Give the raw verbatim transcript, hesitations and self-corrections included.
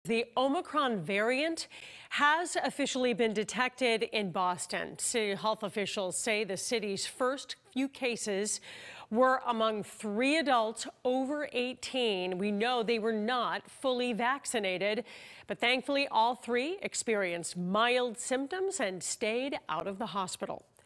The Omicron variant has officially been detected in Boston. City health officials say the city's first few cases were among three adults over eighteen. We know they were not fully vaccinated, but thankfully all three experienced mild symptoms and stayed out of the hospital.